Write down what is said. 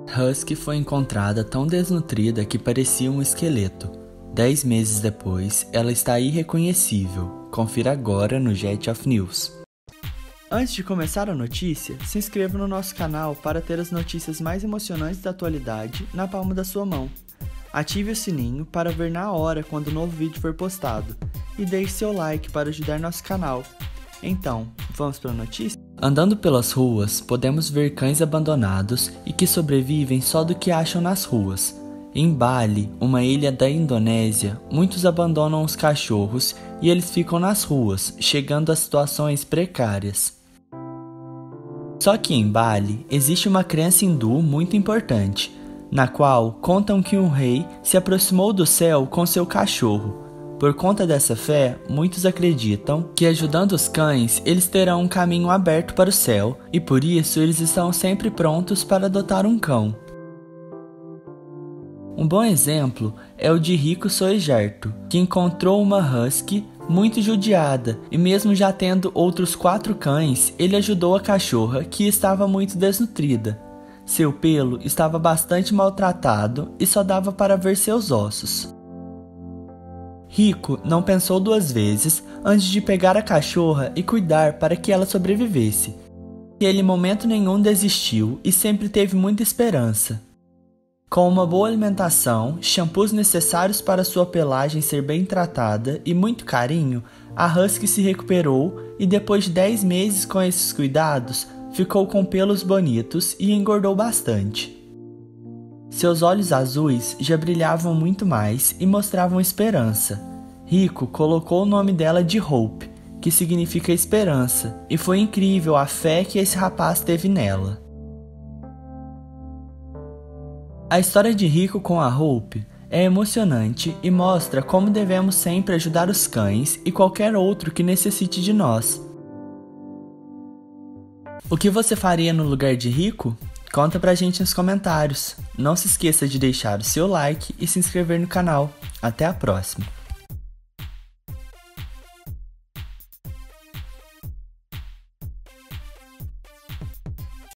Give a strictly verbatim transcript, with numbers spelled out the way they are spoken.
Husky foi encontrada tão desnutrida que parecia um esqueleto. Dez meses depois, ela está irreconhecível. Confira agora no Jet of News. Antes de começar a notícia, se inscreva no nosso canal para ter as notícias mais emocionantes da atualidade na palma da sua mão. Ative o sininho para ver na hora quando o novo vídeo for postado e deixe seu like para ajudar nosso canal. Então, vamos para a notícia? Andando pelas ruas, podemos ver cães abandonados e que sobrevivem só do que acham nas ruas. Em Bali, uma ilha da Indonésia, muitos abandonam os cachorros e eles ficam nas ruas, chegando a situações precárias. Só que em Bali, existe uma crença hindu muito importante, na qual contam que um rei se aproximou do céu com seu cachorro. Por conta dessa fé, muitos acreditam que ajudando os cães, eles terão um caminho aberto para o céu e por isso eles estão sempre prontos para adotar um cão. Um bom exemplo é o de Rico Soegerto, que encontrou uma husky muito judiada e mesmo já tendo outros quatro cães, ele ajudou a cachorra que estava muito desnutrida. Seu pelo estava bastante maltratado e só dava para ver seus ossos. Rico não pensou duas vezes antes de pegar a cachorra e cuidar para que ela sobrevivesse. Ele em momento nenhum desistiu e sempre teve muita esperança. Com uma boa alimentação, shampoos necessários para sua pelagem ser bem tratada e muito carinho, a husky se recuperou e depois de dez meses com esses cuidados, ficou com pelos bonitos e engordou bastante. Seus olhos azuis já brilhavam muito mais e mostravam esperança. Rico colocou o nome dela de Hope, que significa esperança, e foi incrível a fé que esse rapaz teve nela. A história de Rico com a Hope é emocionante e mostra como devemos sempre ajudar os cães e qualquer outro que necessite de nós. O que você faria no lugar de Rico? Conta pra gente nos comentários. Não se esqueça de deixar o seu like e se inscrever no canal. Até a próxima!